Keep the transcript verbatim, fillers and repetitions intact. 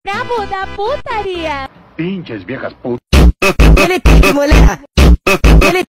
Cabo da putaria. Pinches viejas putas. Ele pique, moleque.